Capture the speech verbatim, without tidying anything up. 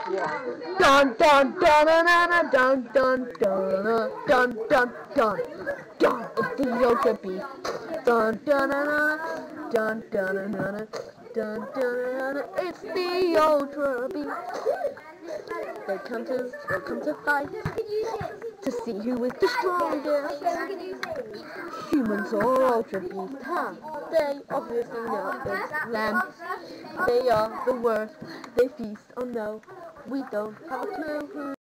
Dun dun dun dun dun dun dun dun dun dun dun dun. It's the ultra beef. Dun dun dun dun dun dun dun dun. It's the ultra beef. They come to they come to fight to see who is the strongest. Humans are ultra beef. Huh? They obviously know it's lamb. They are the worst. They feast on no. We don't have a clue who